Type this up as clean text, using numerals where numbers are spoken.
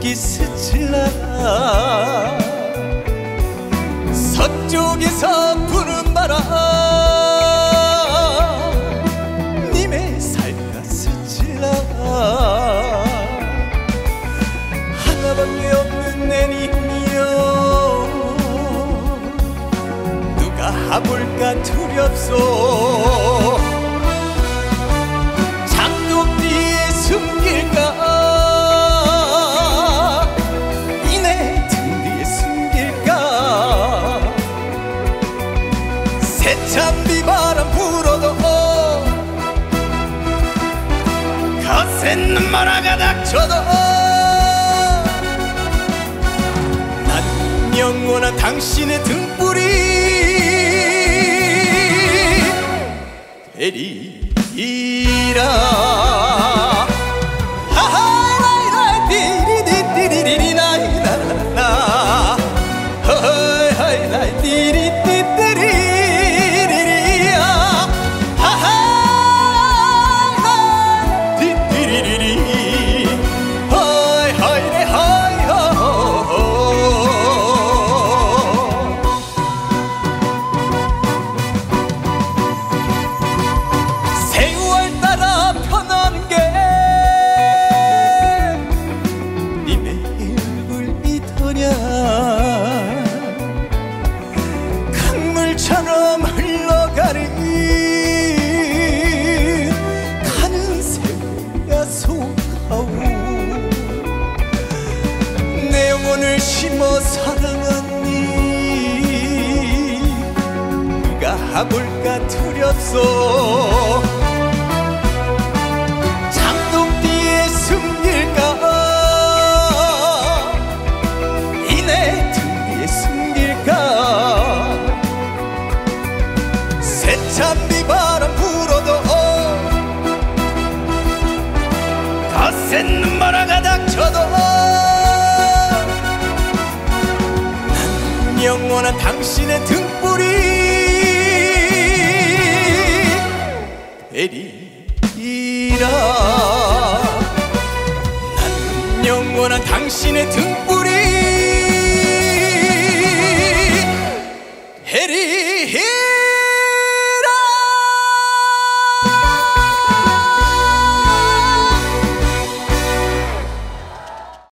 불빛 스칠라 서쪽에서 부는 바람 님의 살가 스칠라 하나밖에 없는 내님이여 누가 하볼까 두렵소 장독 뒤에 숨길까 이내 등 뒤에 숨길까 세찬 비바람 불어도 거센 눈바라가 닥쳐도 난 영원한 당신의 등불이 되리라. 하하라이라 띠리디띠리리리나이나나 허하이라 띠리띠띠리리리야 하하라 띠띠리리리 하이하이레 하이하호 세월 따라 편한 게 님의 일불이더냐 강물처럼 흘러가는 가는 세월야 속하오 내 영혼을 심어 사랑한 니 누가 하볼까 두렵소 장독 뒤에 숨길까 이내 등 뒤에 숨길까 세찬 비바람 불어도 거센 눈바라가 닥쳐도 난 영원한 당신의 등불이 되리라. 나는 영원한 당신의 등불이 되리라.